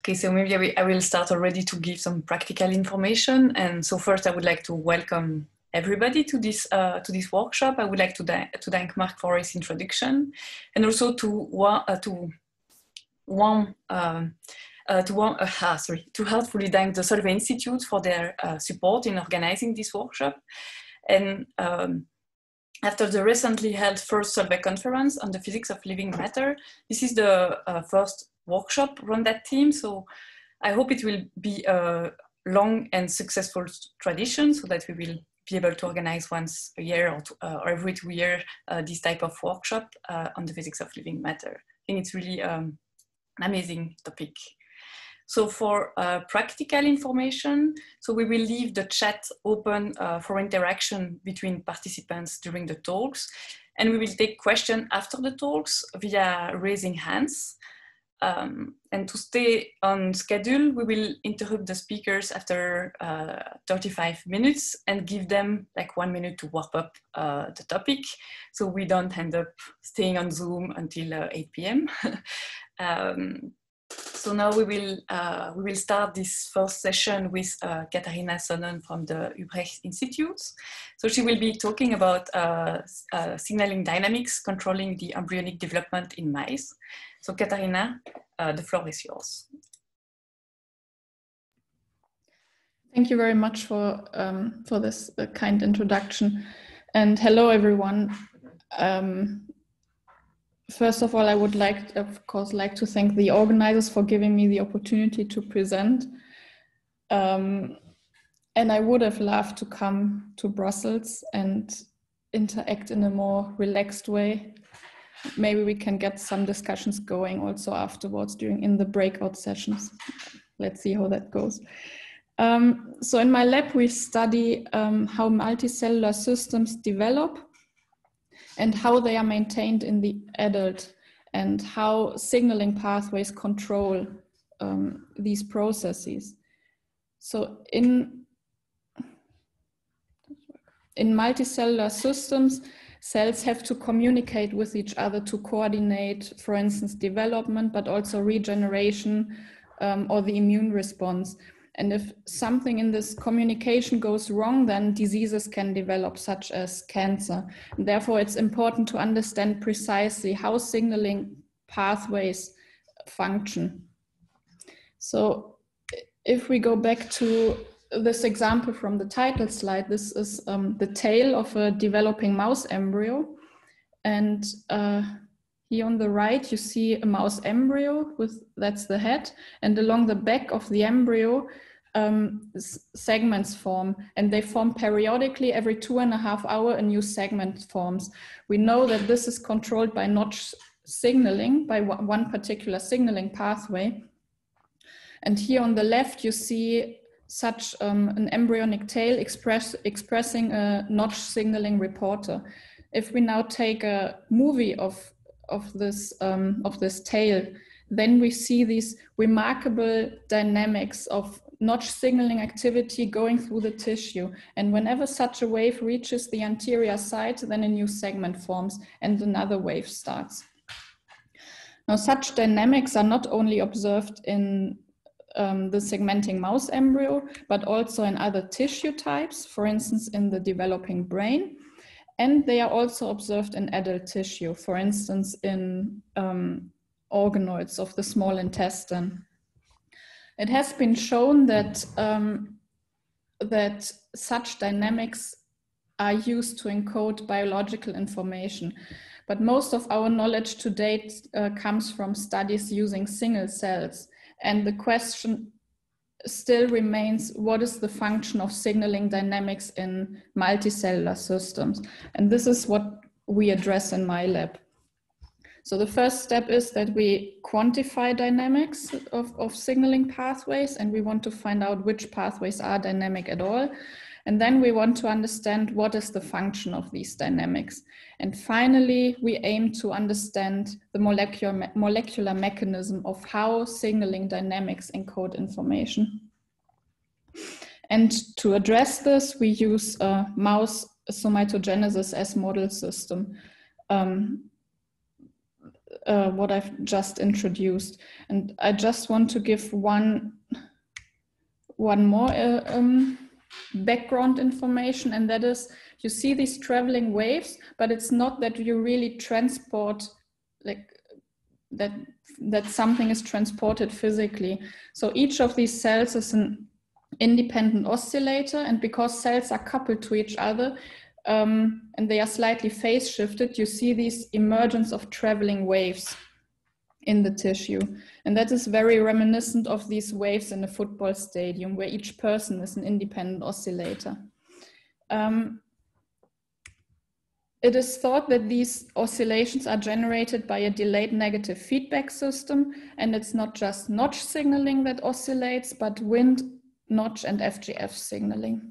Okay, so maybe I will start already to give some practical information. And so first, I would like to welcome everybody to this workshop. I would like to thank Mark for his introduction, and also to heartfully thank the Solvay Institute for their support in organizing this workshop. And after the recently held first Solvay conference on the physics of living matter, this is the first workshop run that theme. So I hope it will be a long and successful tradition, so that we will be able to organize once a year or every 2 years this type of workshop on the physics of living matter. I think it's really an amazing topic. So for practical information, so we will leave the chat open for interaction between participants during the talks, and we will take questions after the talks via raising hands. And to stay on schedule, we will interrupt the speakers after 35 minutes and give them like 1 minute to warm up the topic, so we don't end up staying on Zoom until 8 p.m. So now we will start this first session with Katharina Sonnen from the Ubrecht Institute. So she will be talking about signaling dynamics controlling the embryonic development in mice. So Katharina, the floor is yours. Thank you very much for this kind introduction, and hello everyone. First of all, I would like to thank the organizers for giving me the opportunity to present. And I would have loved to come to Brussels and interact in a more relaxed way. Maybe we can get some discussions going also afterwards in the breakout sessions. Let's see how that goes. So in my lab, we study how multicellular systems develop and how they are maintained in the adult, and how signaling pathways control these processes. So in multicellular systems, cells have to communicate with each other to coordinate, for instance, development, but also regeneration or the immune response. And if something in this communication goes wrong, then diseases can develop, such as cancer. And therefore, it's important to understand precisely how signaling pathways function. So if we go back to this example from the title slide, this is the tail of a developing mouse embryo. And here on the right, you see a mouse embryo, that's the head. And along the back of the embryo, segments form, and they form periodically. Every 2.5 hours, a new segment forms. We know that this is controlled by Notch signaling, by one particular signaling pathway. And here on the left, you see such an embryonic tail expressing a Notch signaling reporter. If we now take a movie of this tail, then we see these remarkable dynamics of Notch signaling activity going through the tissue. And whenever such a wave reaches the anterior side, then a new segment forms and another wave starts. Now, such dynamics are not only observed in the segmenting mouse embryo, but also in other tissue types, for instance, in the developing brain. And they are also observed in adult tissue, for instance, in organoids of the small intestine. It has been shown that, that such dynamics are used to encode biological information. But most of our knowledge to date comes from studies using single cells. And the question still remains, what is the function of signaling dynamics in multicellular systems? And this is what we address in my lab. So the first step is that we quantify dynamics of signaling pathways, and we want to find out which pathways are dynamic at all. And then we want to understand what is the function of these dynamics. And finally, we aim to understand the molecular mechanism of how signaling dynamics encode information. And to address this, we use mouse somatogenesis as model system. what I've just introduced. And I just want to give one more background information, and that is, you see these traveling waves, but it's not that you really transport, like that something is transported physically. So each of these cells is an independent oscillator, and because cells are coupled to each other and they are slightly phase shifted, you see these emergence of traveling waves in the tissue. And that is very reminiscent of these waves in a football stadium, where each person is an independent oscillator. It is thought that these oscillations are generated by a delayed negative feedback system, and it's not just notch signaling that oscillates, but wind, notch, and FGF signaling.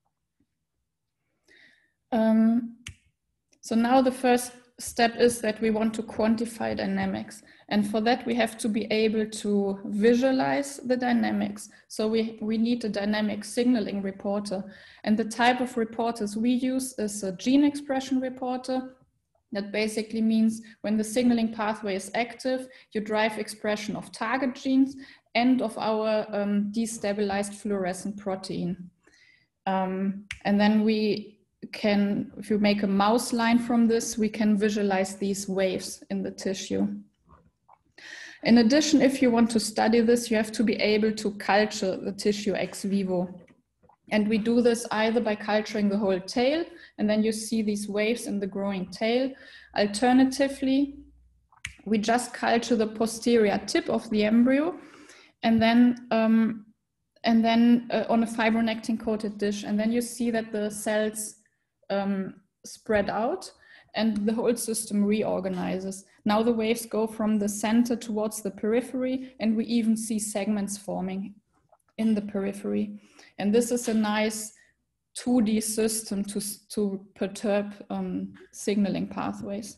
So now the first step is that we want to quantify dynamics. And for that, we have to be able to visualize the dynamics. So we need a dynamic signaling reporter. And the type of reporters we use is a gene expression reporter. That basically means when the signaling pathway is active, you drive expression of target genes and of our destabilized fluorescent protein. And then we can, if you make a mouse line from this, we can visualize these waves in the tissue. In addition, if you want to study this, you have to be able to culture the tissue ex vivo. And we do this either by culturing the whole tail, and then you see these waves in the growing tail. Alternatively, we just culture the posterior tip of the embryo, and then on a fibronectin coated dish, and then you see that the cells spread out and the whole system reorganizes. Now the waves go from the center towards the periphery, and we even see segments forming in the periphery. And this is a nice 2D system to perturb signaling pathways.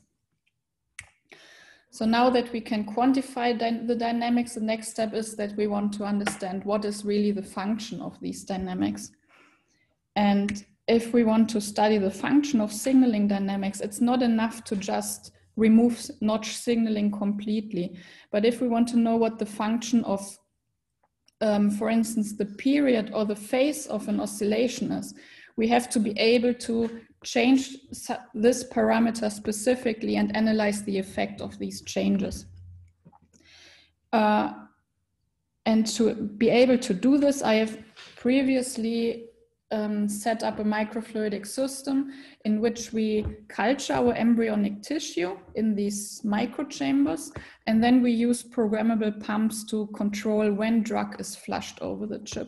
So now that we can quantify the dynamics, the next step is that we want to understand what is really the function of these dynamics. And if we want to study the function of signaling dynamics, it's not enough to just remove notch signaling completely. But if we want to know what the function of, for instance, the period or the phase of an oscillation is, we have to be able to change this parameter specifically and analyze the effect of these changes. And to be able to do this, I have previously set up a microfluidic system in which we culture our embryonic tissue in these microchambers, and then we use programmable pumps to control when drug is flushed over the chip.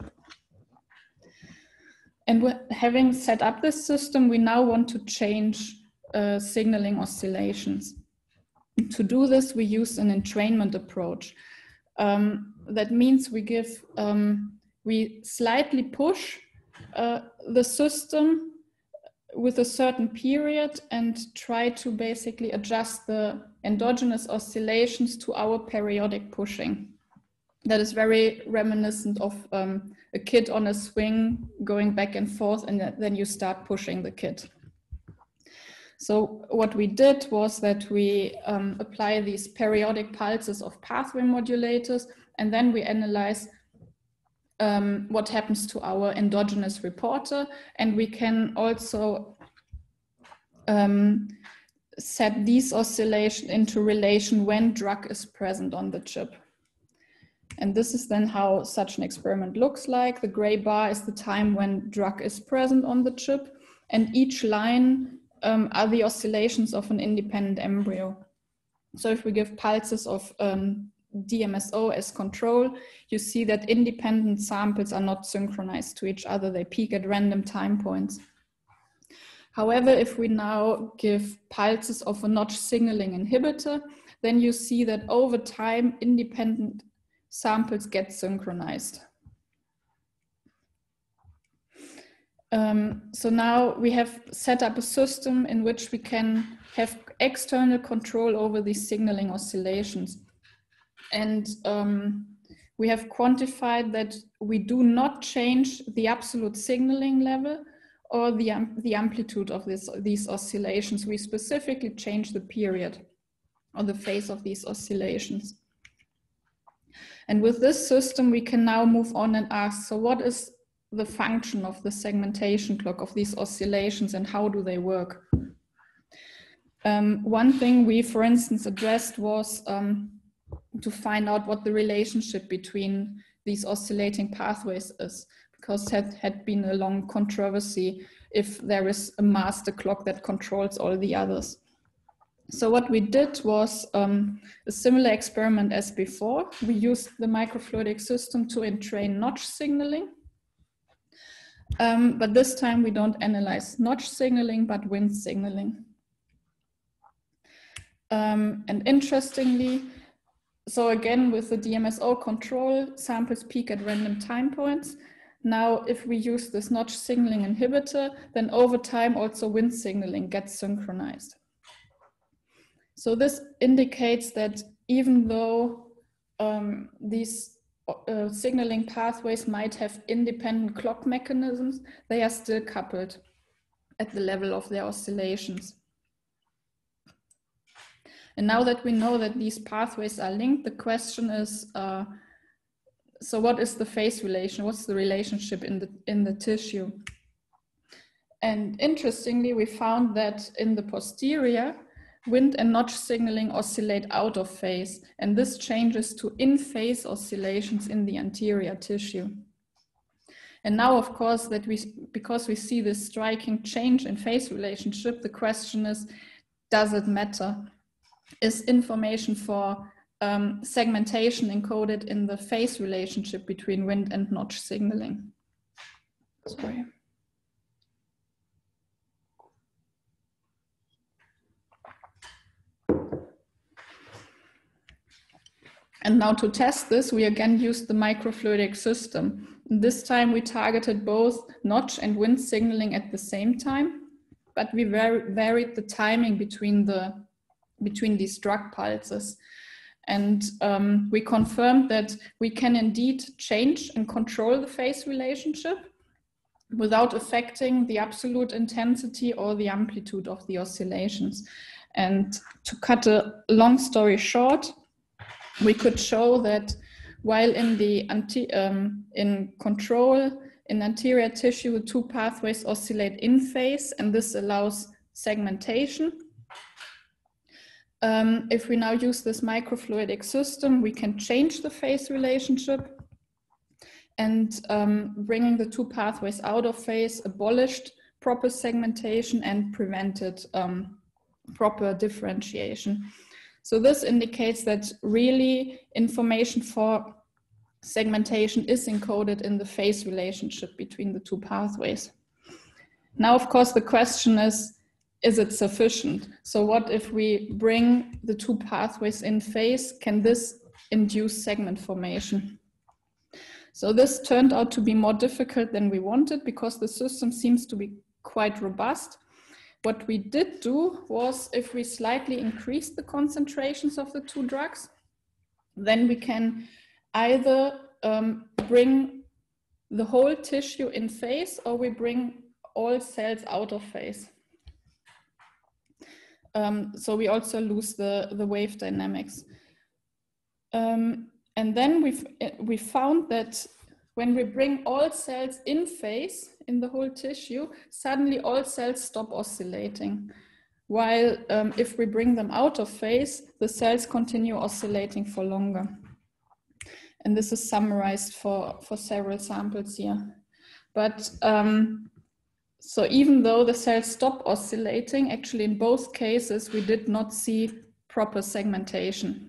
And having set up this system, we now want to change signaling oscillations. To do this, we use an entrainment approach. That means we slightly push the system with a certain period and try to basically adjust the endogenous oscillations to our periodic pushing. That is very reminiscent of a kid on a swing going back and forth, and then you start pushing the kid. So what we did was that we apply these periodic pulses of pathway modulators, and then we analyze what happens to our endogenous reporter, and we can also set these oscillations into relation when drug is present on the chip. And this is then how such an experiment looks like. The gray bar is the time when drug is present on the chip, and each line are the oscillations of an independent embryo. So if we give pulses of DMSO as control, you see that independent samples are not synchronized to each other. They peak at random time points. However, if we now give pulses of a notch signaling inhibitor, then you see that over time, independent samples get synchronized. So now we have set up a system in which we can have external control over these signaling oscillations. And we have quantified that we do not change the absolute signaling level or the amplitude of these oscillations. We specifically change the period. or the phase of these oscillations. And with this system, we can now move on and ask, so what is the function of the segmentation clock, of these oscillations, and how do they work? One thing we, for instance, addressed was to find out what the relationship between these oscillating pathways is, because it had been a long controversy if there is a master clock that controls all the others. So what we did was a similar experiment as before. We used the microfluidic system to entrain notch signaling. But this time we don't analyze notch signaling, but wind signaling. And interestingly, so again, with the DMSO control, samples peak at random time points. Now, if we use this notch signaling inhibitor, then over time also wind signaling gets synchronized. So this indicates that even though these signaling pathways might have independent clock mechanisms, they are still coupled at the level of their oscillations. And now that we know that these pathways are linked, the question is, so what is the phase relation? What's the relationship in the tissue? And interestingly, we found that in the posterior, wind and notch signaling oscillate out of phase, and this changes to in-phase oscillations in the anterior tissue. And now, of course, because we see this striking change in phase relationship, the question is, does it matter? Is information for segmentation encoded in the phase relationship between wind and notch signaling? Sorry. And now to test this, we again used the microfluidic system. This time we targeted both notch and wind signaling at the same time, but we varied the timing between these drug pulses. And we confirmed that we can indeed change and control the phase relationship without affecting the absolute intensity or the amplitude of the oscillations. And to cut a long story short, we could show that while in control, in anterior tissue, the two pathways oscillate in phase, and this allows segmentation. If we now use this microfluidic system, we can change the phase relationship, and bringing the two pathways out of phase abolished proper segmentation and prevented proper differentiation. So this indicates that really information for segmentation is encoded in the phase relationship between the two pathways. Now, of course, the question is it sufficient? So what if we bring the two pathways in phase? Can this induce segment formation? So this turned out to be more difficult than we wanted because the system seems to be quite robust. What we did do was, if we slightly increase the concentrations of the two drugs, then we can either bring the whole tissue in phase, or we bring all cells out of phase. So we also lose the wave dynamics. And then we found that when we bring all cells in phase in the whole tissue, suddenly all cells stop oscillating. While if we bring them out of phase, the cells continue oscillating for longer. And this is summarized for several samples here. But so even though the cells stop oscillating, actually in both cases, we did not see proper segmentation.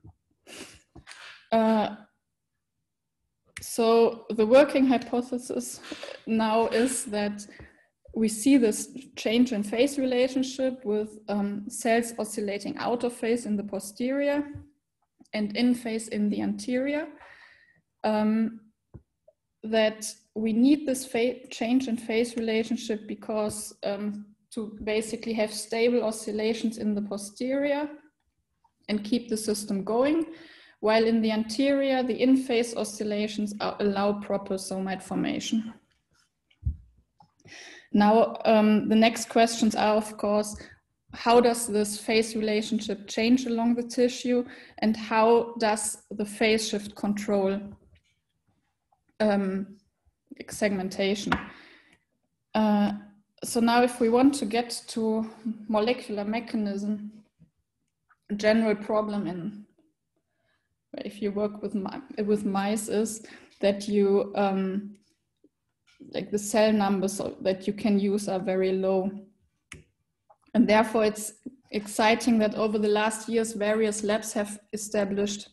So the working hypothesis now is that we see this change in phase relationship with cells oscillating out of phase in the posterior and in phase in the anterior, that we need this change in phase relationship because to basically have stable oscillations in the posterior and keep the system going, while in the anterior, the in-phase oscillations allow proper somite formation. Now, the next questions are, of course, how does this phase relationship change along the tissue, and how does the phase shift control segmentation. So now if we want to get to molecular mechanism, a general problem in if you work with mice is that you like the cell numbers that you can use are very low, and therefore it's exciting that over the last years various labs have established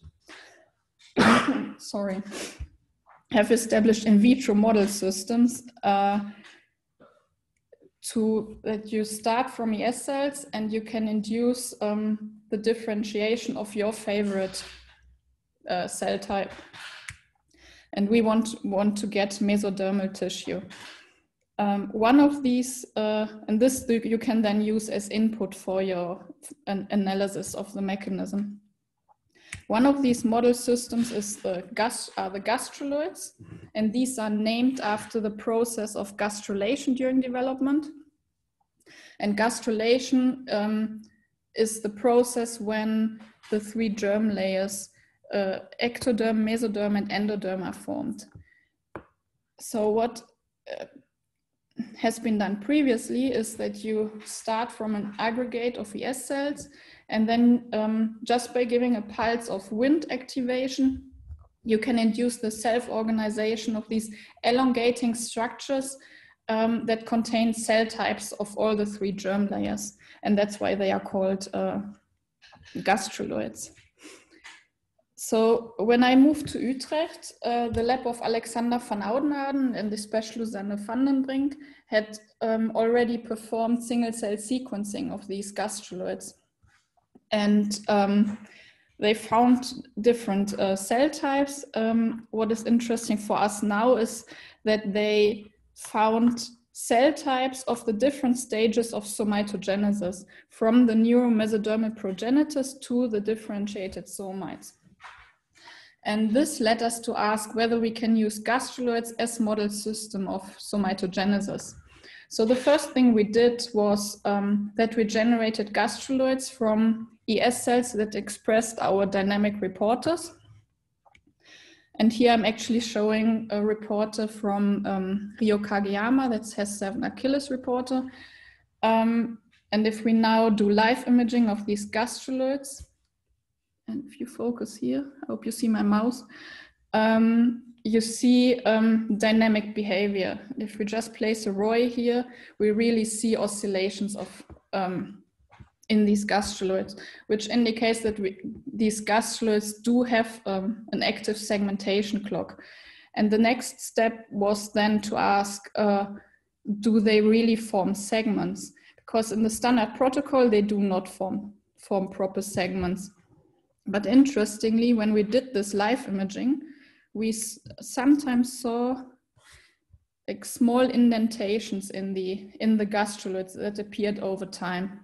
in vitro model systems that you start from ES cells and you can induce the differentiation of your favorite cell type. And we want to get mesodermal tissue. One of these, and this you can then use as input for your analysis of the mechanism. One of these model systems is the gastroloids, and these are named after the process of gastrulation during development. And gastrulation is the process when the 3 germ layers, ectoderm, mesoderm, and endoderm, are formed. So what has been done previously is that you start from an aggregate of ES cells, and then just by giving a pulse of Wnt activation, you can induce the self-organization of these elongating structures that contain cell types of all the 3 germ layers. And that's why they are called gastroloids. So when I moved to Utrecht, the lab of Alexander van Oudenaarde and especially Susanne van den Brink had already performed single-cell sequencing of these gastroloids. And they found different cell types. What is interesting for us now is that they found cell types of the different stages of somatogenesis, from the neuromesodermal progenitors to the differentiated somites. And this led us to ask whether we can use gastroloids as model system of somatogenesis. So the first thing we did was that we generated gastroloids from ES cells that expressed our dynamic reporters. And here I'm actually showing a reporter from Ryo Kageyama that has 7 Achilles reporter. And if we now do live imaging of these gastroloids, and if you focus here, I hope you see my mouse, you see dynamic behavior. If we just place a ROI here, we really see oscillations of in these gastroloids, which indicates that these gastroloids do have an active segmentation clock. And the next step was then to ask, do they really form segments? Because in the standard protocol, they do not form proper segments. But interestingly, when we did this live imaging, we sometimes saw like small indentations in the gastroloids that appeared over time.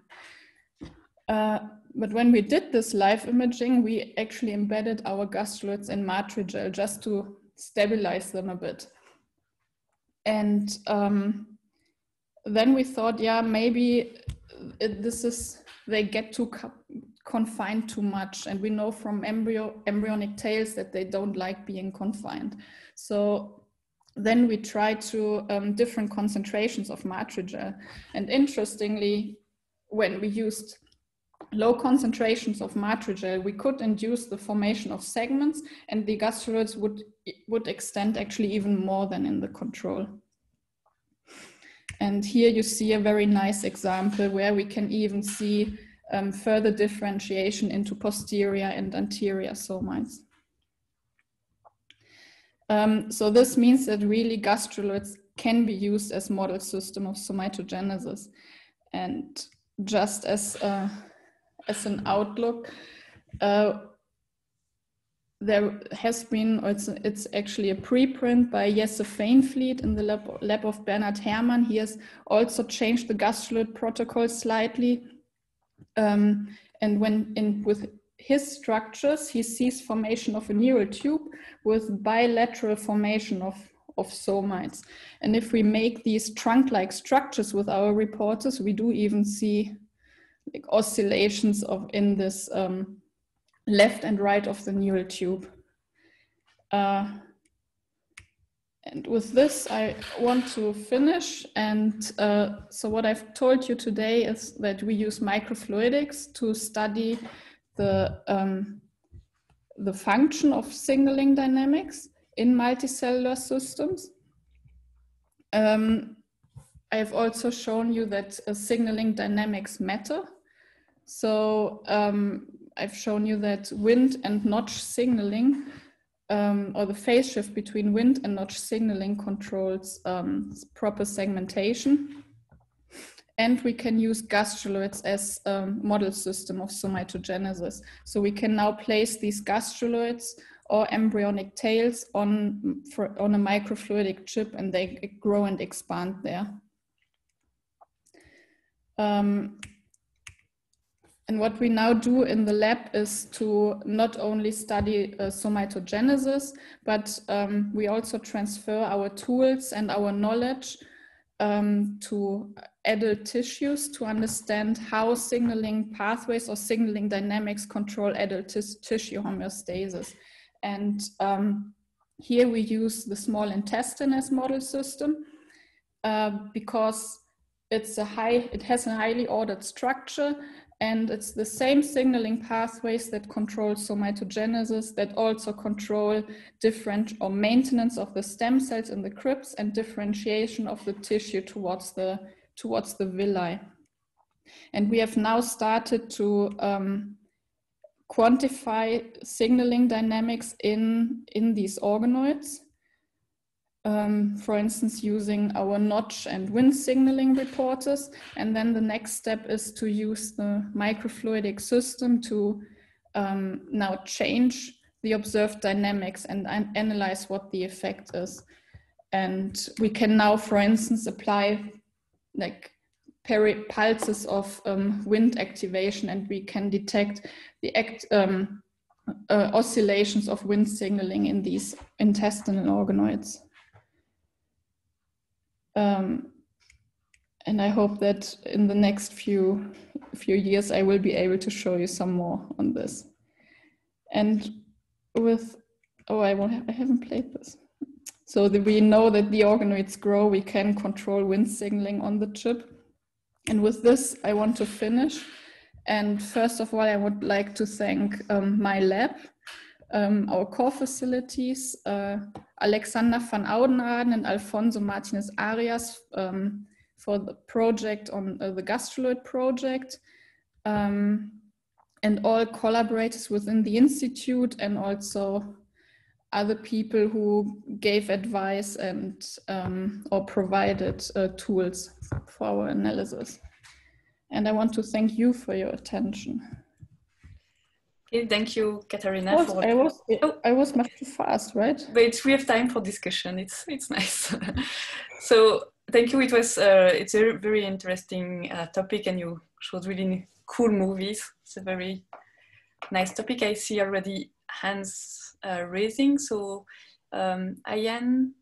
But when we did this live imaging, we actually embedded our gastroloids in Matrigel just to stabilize them a bit. And then we thought, yeah, maybe they get too confined too much, and we know from embryonic tails that they don't like being confined. So then we tried to different concentrations of Matrigel, and interestingly, when we used low concentrations of Matrigel, we could induce the formation of segments, and the gastroloids would extend actually even more than in the control. And here you see a very nice example where we can even see further differentiation into posterior and anterior somites. So this means that really gastroloids can be used as model system of somatogenesis. And just as an outlook, there has been, it's actually a preprint by Jesse Fainfleet in the lab of Bernhard Herrmann. He has also changed the gastroloid protocol slightly. And with his structures, he sees formation of a neural tube with bilateral formation of somites. And if we make these trunk-like structures with our reporters, we do even see like oscillations in this left and right of the neural tube. And with this, I want to finish. And so what I've told you today is that we use microfluidics to study the function of signaling dynamics in multicellular systems. I've also shown you that signaling dynamics matter. So I've shown you that wind and notch signaling, or the phase shift between wind and notch signaling, controls proper segmentation. And we can use gastroloids as a model system of somatogenesis. So we can now place these gastroloids or embryonic tails on a microfluidic chip, and they grow and expand there. And what we now do in the lab is to not only study somatogenesis, but we also transfer our tools and our knowledge to adult tissues to understand how signaling pathways or signaling dynamics control adult tissue homeostasis. And here we use the small intestine as model system because it has a highly ordered structure, and it's the same signaling pathways that control somatogenesis that also control maintenance of the stem cells in the crypts and differentiation of the tissue towards the villi. And we have now started to quantify signaling dynamics in these organoids. For instance, using our notch and wind signaling reporters. And then the next step is to use the microfluidic system to now change the observed dynamics and analyze what the effect is. And we can now, for instance, apply like pulses of wind activation, and we can detect the oscillations of wind signaling in these intestinal organoids. And I hope that in the next few years I will be able to show you some more on this. And with, I haven't played this. So that we know that the organoids grow, we can control wind signaling on the chip. And with this, I want to finish. And first of all, I would like to thank my lab, our core facilities, Alexander van Oudenaarde and Alfonso Martinez Arias for the project on the gastroloid project, and all collaborators within the institute, and also other people who gave advice and or provided tools for our analysis. And I want to thank you for your attention. Okay, thank you, Katharina. I was much too fast, right? But we have time for discussion. It's nice. So thank you. It's a very interesting topic, and you showed really cool movies. It's a very nice topic. I see already hands raising. So Ayan,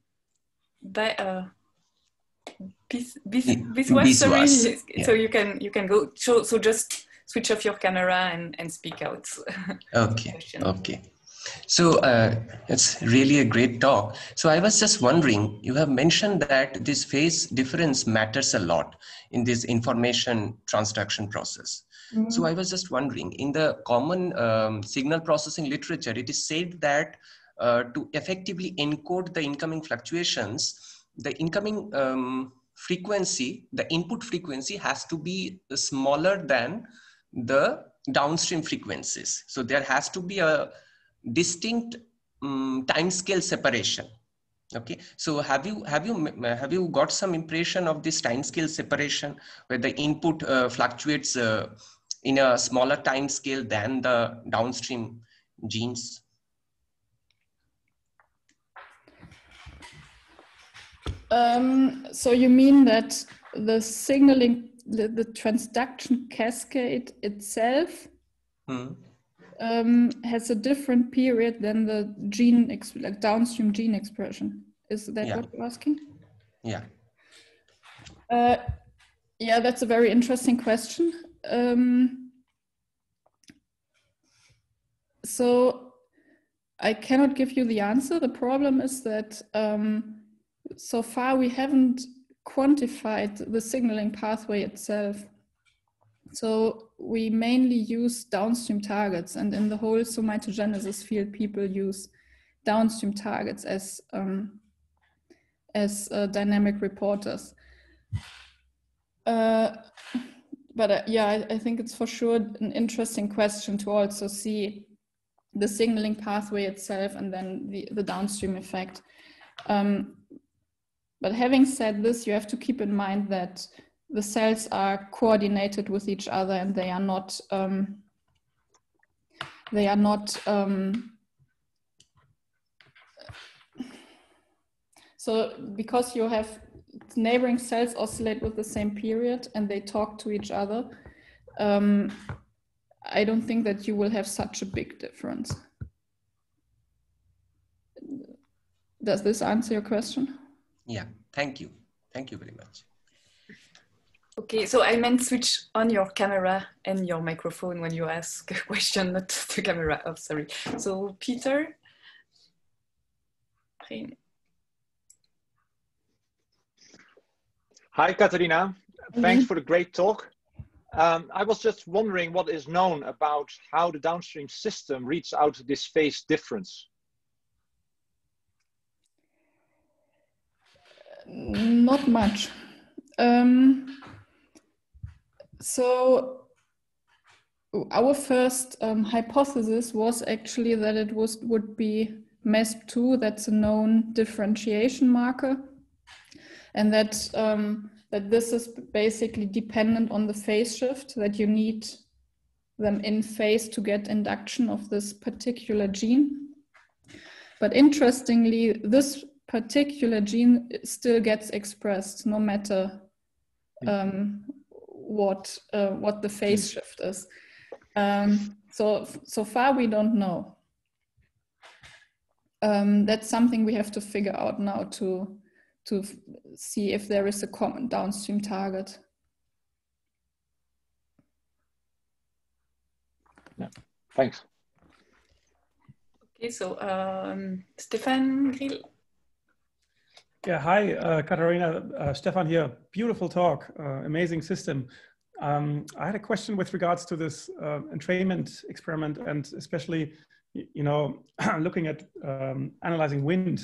sorry. Yeah. So you can go. So just switch off your camera and speak out. Okay. Okay. So it's really a great talk. So I was just wondering, you have mentioned that this phase difference matters a lot in this information transduction process. Mm-hmm. So I was just wondering, in the common signal processing literature, it is said that to effectively encode the incoming fluctuations, the incoming frequency, the input frequency has to be smaller than the downstream frequencies. So there has to be a distinct time scale separation. Okay, so have you got some impression of this time scale separation where the input fluctuates in a smaller time scale than the downstream genes? So you mean that the signaling, the transduction cascade itself has a different period than the gene, like downstream gene expression? Is that what you're asking? Yeah. Yeah, that's a very interesting question. So I cannot give you the answer. The problem is that so far we haven't quantified the signaling pathway itself. So we mainly use downstream targets, and in the whole somatogenesis field, people use downstream targets as dynamic reporters. But yeah, I think it's for sure an interesting question to also see the signaling pathway itself and then the downstream effect. But having said this, you have to keep in mind that the cells are coordinated with each other, and they are not so because you have neighboring cells oscillate with the same period and they talk to each other, I don't think that you will have such a big difference. Does this answer your question? Yeah, thank you. Thank you very much. Okay, so I meant switch on your camera and your microphone when you ask a question, not the camera off, sorry. So Peter. Hi, Katarina. Thanks for the great talk. I was just wondering what is known about how the downstream system reads out this phase difference. Not much. So our first hypothesis was actually that it would be MESP2, that's a known differentiation marker, and that that this is basically dependent on the phase shift, that you need them in phase to get induction of this particular gene. But interestingly, this particular gene still gets expressed no matter what the phase shift is. So far we don't know. That's something we have to figure out now to see if there is a common downstream target. Yeah, thanks. Okay, so Stefan Grill. Yeah, hi, Katarina. Stefan here. Beautiful talk, amazing system. I had a question with regards to this entrainment experiment, and especially, you know, looking at analyzing wind.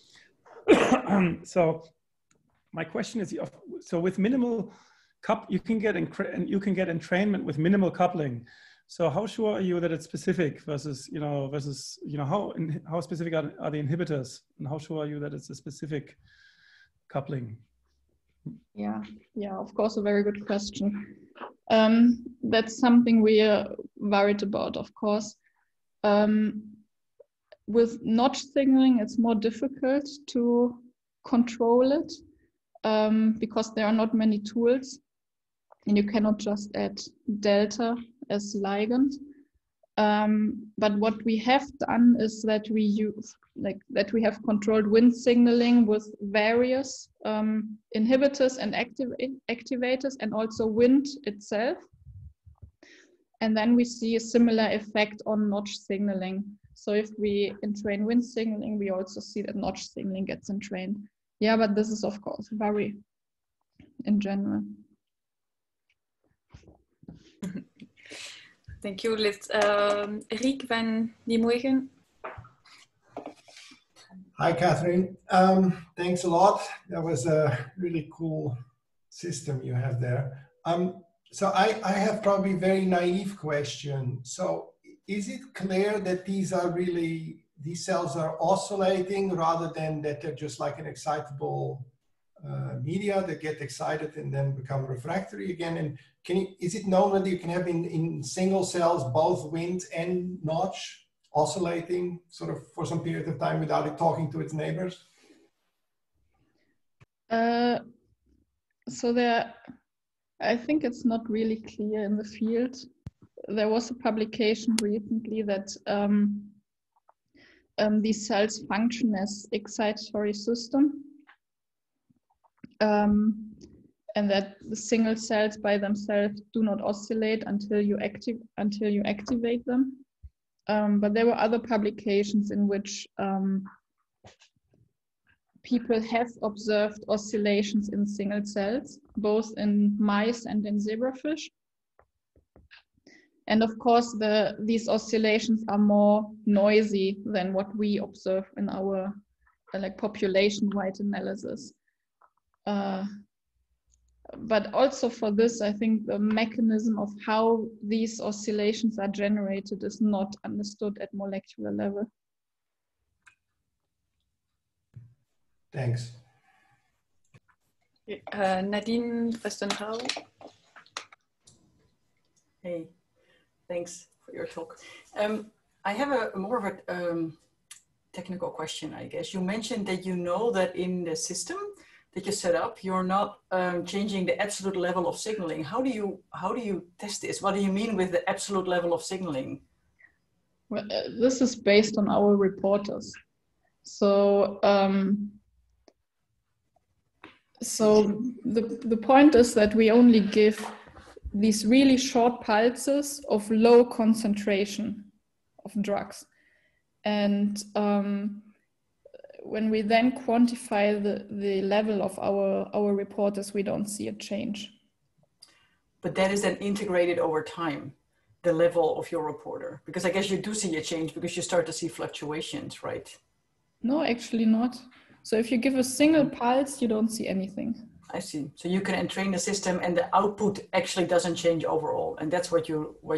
So my question is, so with minimal you can get entrainment with minimal coupling. So how sure are you that it's specific versus how specific are the inhibitors, and how sure are you that it's a specific coupling? Yeah, of course, a very good question. That's something we are worried about, of course. With notch signaling, it's more difficult to control it because there are not many tools, and you cannot just add delta as ligand. But what we have done is that we have controlled Wnt signaling with various inhibitors and activators, and also Wnt itself. And then we see a similar effect on notch signaling. So if we entrain Wnt signaling, we also see that notch signaling gets entrained. Yeah, but this is of course very in general. Thank you. Let's Rick van Nimwegen. Hi, Catherine. Thanks a lot. That was a really cool system you have there. So I have probably a very naive question. So is it clear that these cells are oscillating rather than that they're just like an excitable media that get excited and then become refractory again? And is it known whether you can have in single cells both Wnt and notch oscillating sort of for some period of time without it talking to its neighbors? So I think it's not really clear in the field. There was a publication recently that these cells function as excitatory system. and that the single cells by themselves do not oscillate until you activate them. But there were other publications in which people have observed oscillations in single cells, both in mice and in zebrafish. And of course, these oscillations are more noisy than what we observe in our population-wide analysis. But also for this, I think the mechanism of how these oscillations are generated is not understood at molecular level. Thanks. Nadine Westenhau. Hey, thanks for your talk. I have a more of a technical question, I guess. You mentioned that you know that in the system that you set up, you're not changing the absolute level of signaling. How do you test this? What do you mean with the absolute level of signaling? Well, this is based on our reporters. So the point is that we only give these really short pulses of low concentration of drugs. And when we then quantify the level of our reporters, we don't see a change. But that is then integrated over time, the level of your reporter, because I guess you do see a change because you start to see fluctuations, right? No, actually not. So if you give a single pulse, you don't see anything. I see. So you can entrain the system and the output actually doesn't change overall. And that's what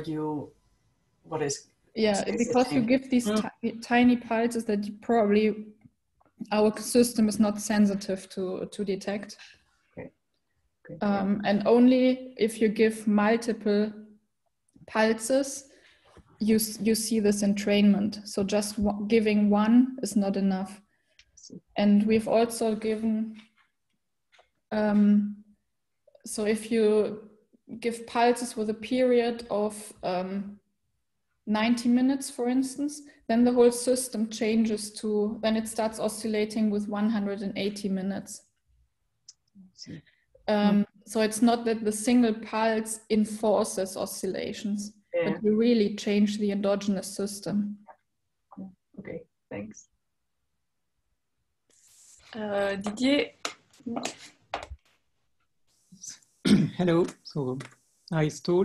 is. Yeah, because you give these tiny pulses that probably our system is not sensitive to detect. Okay. And only if you give multiple pulses, you see this entrainment. So just giving one is not enough. And we've also given, so if you give pulses with a period of 90 minutes, for instance, then the whole system changes to, then it starts oscillating with 180 minutes. So it's not that the single pulse enforces oscillations, but you really change the endogenous system. Okay, thanks. Didier. Hello, so nice talk.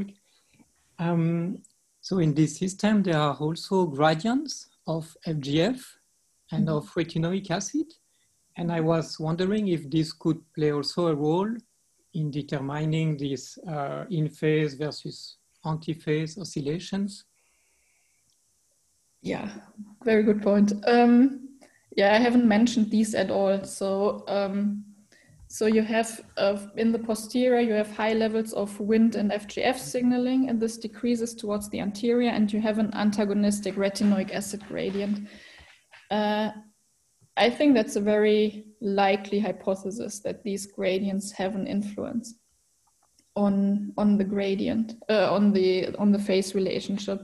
So in this system, there are also gradients of FGF and of retinoic acid. And I was wondering if this could play also a role in determining these in-phase versus anti-phase oscillations. Yeah, very good point. Yeah, I haven't mentioned these at all. So, so you have, in the posterior, you have high levels of Wnt and FGF signaling, and this decreases towards the anterior, and you have an antagonistic retinoic acid gradient. I think that's a very likely hypothesis that these gradients have an influence on the gradient, on the phase relationship.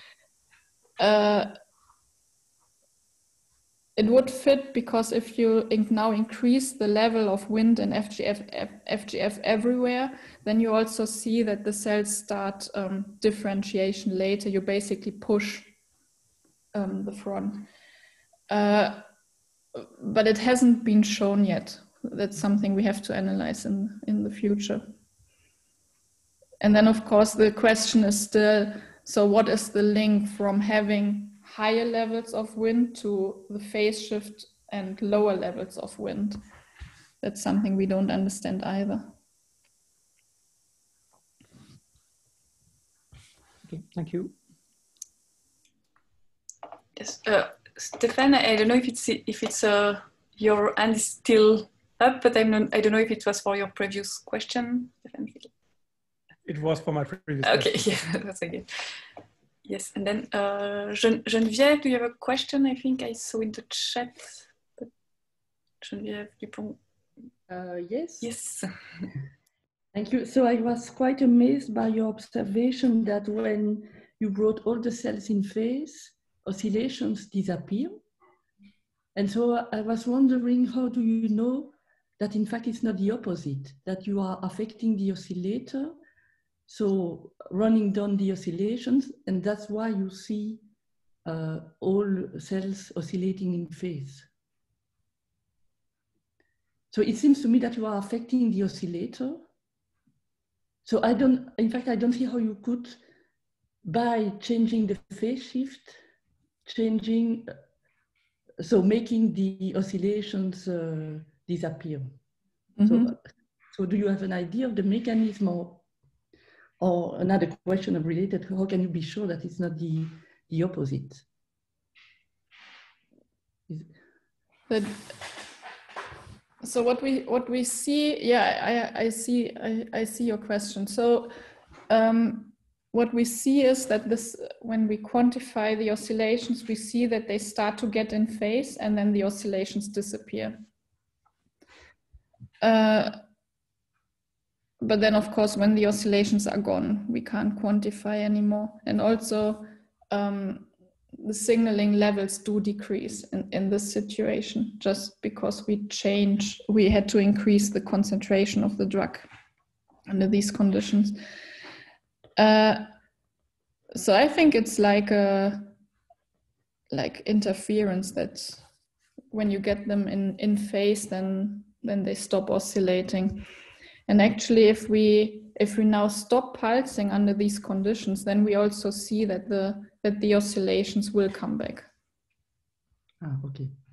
It would fit because if you now increase the level of Wnt and FGF everywhere, then you also see that the cells start differentiation later. You basically push the front. But it hasn't been shown yet. That's something we have to analyze in the future. And then, of course, the question is still, so what is the link from having higher levels of Wnt to the phase shift and lower levels of Wnt? That's something we don't understand either. Okay, thank you. Yes, Stefan, I don't know if it's your hand is still up, but I don't know if it was for your previous question, Stefan. It was for my previous question. Okay, yeah, that's okay. Yes, and then Geneviève, do you have a question? I think I saw in the chat. But Geneviève Dupont. Yes. Yes. Thank you. So I was quite amazed by your observation that when you brought all the cells in phase, oscillations disappear. And so I was wondering, how do you know that in fact it's not the opposite, that you are affecting the oscillator, so running down the oscillations, and that's why you see all cells oscillating in phase. So it seems to me that you are affecting the oscillator. So in fact, I don't see how you could, by changing the phase shift, so making the oscillations disappear. Mm-hmm. So do you have an idea of the mechanism, or another question of related, how can you be sure that it's not the opposite? But, so what we see, yeah, I see your question. So what we see is that when we quantify the oscillations, we see that they start to get in phase and then the oscillations disappear. But then, of course, when the oscillations are gone, we can't quantify anymore. And also, the signaling levels do decrease in this situation, just because we had to increase the concentration of the drug under these conditions. So I think it's like interference, that when you get them in phase, then they stop oscillating. And actually, if we now stop pulsing under these conditions, then we also see that the oscillations will come back. Ah, okay.